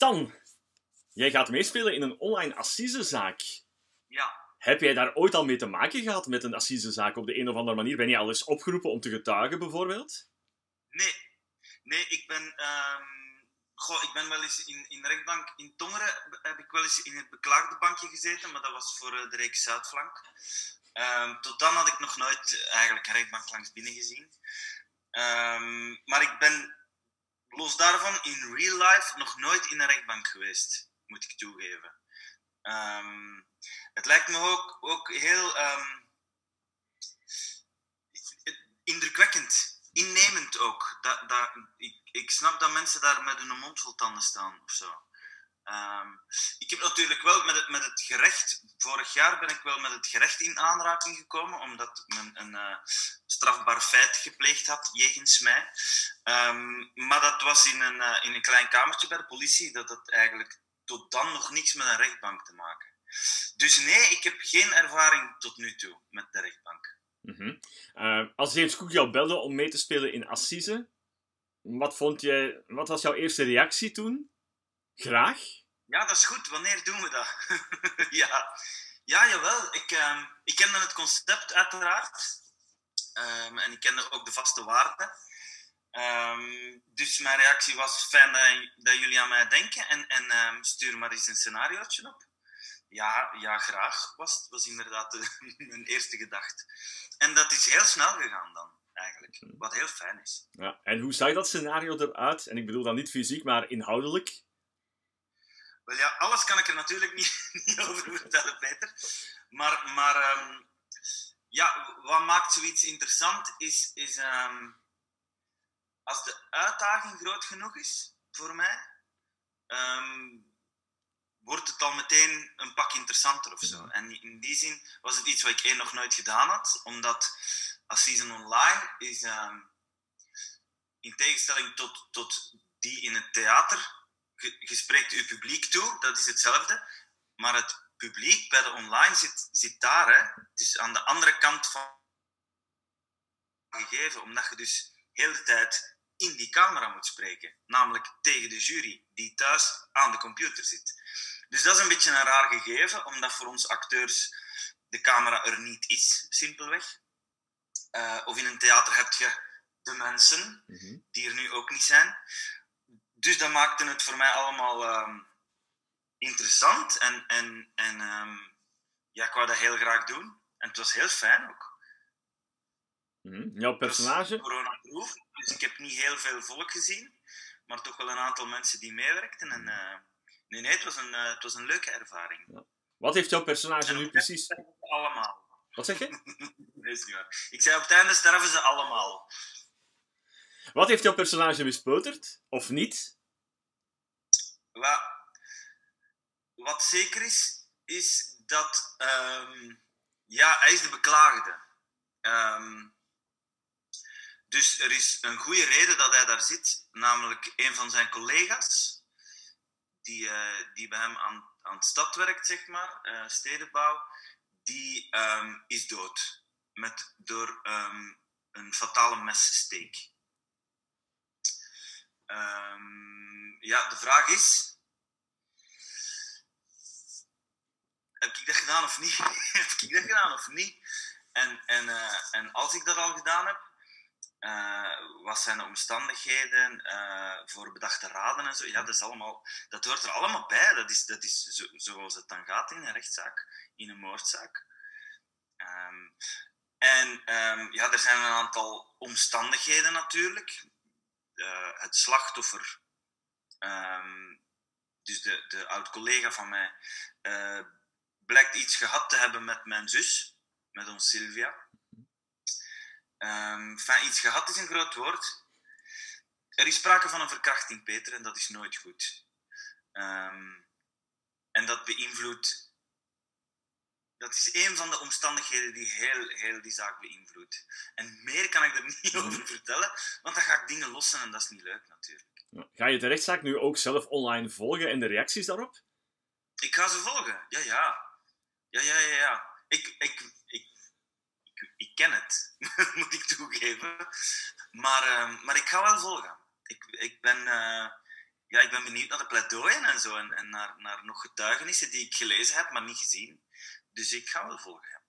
Stan, jij gaat meespelen in een online assisezaak. Ja. Heb jij daar ooit al mee te maken gehad met een assisezaak op de een of andere manier? Ben je al eens opgeroepen om te getuigen, bijvoorbeeld? Nee, ik ben wel eens in de rechtbank in Tongeren, heb ik wel eens in het beklaagde bankje gezeten, maar dat was voor de reeks Zuidflank. Tot dan had ik nog nooit eigenlijk een rechtbank langs binnen gezien. Maar ik ben, los daarvan, in real life nog nooit in een rechtbank geweest, moet ik toegeven. Het lijkt me ook heel indrukwekkend, innemend ook. Ik snap dat mensen daar met hun mond vol tanden staan of zo. Ik heb natuurlijk wel met het gerecht, vorig jaar ben ik wel met het gerecht in aanraking gekomen, omdat men een strafbaar feit gepleegd had jegens mij. Maar dat was in een klein kamertje bij de politie, dat had eigenlijk tot dan nog niks met een rechtbank te maken. Dus nee, ik heb geen ervaring tot nu toe met de rechtbank. Als James Cook jou belde om mee te spelen in Assise, wat was jouw eerste reactie toen? Graag? Ja, dat is goed. Wanneer doen we dat? Ja, jawel. Ik kende het concept uiteraard. En ik kende ook de vaste waarden. Dus mijn reactie was: fijn dat jullie aan mij denken en stuur maar eens een scenariootje op. Ja, graag, was inderdaad mijn eerste gedachte. En dat is heel snel gegaan dan, eigenlijk. Wat heel fijn is. Ja, en hoe zag dat scenario eruit? En ik bedoel dan niet fysiek, maar inhoudelijk? Wel ja, alles kan ik er natuurlijk niet over vertellen, Peter. Maar wat maakt zoiets interessant is als de uitdaging groot genoeg is voor mij, wordt het al meteen een pak interessanter of zo. En in die zin was het iets wat ik nog nooit gedaan had, omdat Assise Online is, in tegenstelling tot die in het theater, je spreekt je publiek toe, dat is hetzelfde, maar het publiek bij de online zit daar, hè. Het is aan de andere kant van gegeven, omdat je dus heel de tijd in die camera moet spreken, namelijk tegen de jury die thuis aan de computer zit. Dus dat is een beetje een raar gegeven, omdat voor ons acteurs de camera er niet is, simpelweg. Of in een theater heb je de mensen, die er nu ook niet zijn. Dus dat maakte het voor mij allemaal interessant. En ik wou dat heel graag doen. En het was heel fijn ook. Jouw personage? Het was coronaproof, dus ik heb niet heel veel volk gezien. Maar toch wel een aantal mensen die meewerkten. En nee, het was een leuke ervaring. Ja. Wat heeft jouw personage nu precies? Allemaal. Wat zeg je? Dat is niet waar. Ik zei, op het einde sterven ze allemaal. Wat heeft jouw personage mispeuterd? Of niet? Wat zeker is dat hij is de beklaagde. Dus er is een goede reden dat hij daar zit, namelijk een van zijn collega's, die bij hem aan het stad werkt, zeg maar, stedenbouw, die is dood door een fatale messteek. De vraag is: heb ik dat gedaan of niet? En als ik dat al gedaan heb, wat zijn de omstandigheden voor bedachte raden en zo? Ja, dat hoort er allemaal bij. Dat is zoals het dan gaat in een rechtszaak, in een moordzaak. Er zijn een aantal omstandigheden natuurlijk. Het slachtoffer, dus de oud-collega van mij, blijkt iets gehad te hebben met mijn zus, met ons Sylvia. Iets gehad is een groot woord. Er is sprake van een verkrachting, Peter, en dat is nooit goed. En dat beïnvloedt. Dat is een van de omstandigheden die heel die zaak beïnvloedt. En meer kan ik er niet over vertellen, want dan ga ik dingen lossen en dat is niet leuk natuurlijk. Ga je de rechtszaak nu ook zelf online volgen en de reacties daarop? Ik ga ze volgen, ja. Ik ken het, moet ik toegeven. Maar ik ga wel volgen. ja, ik ben benieuwd naar de pleidooien en zo. En naar nog getuigenissen die ik gelezen heb, maar niet gezien. Dus ik ga wel volgen.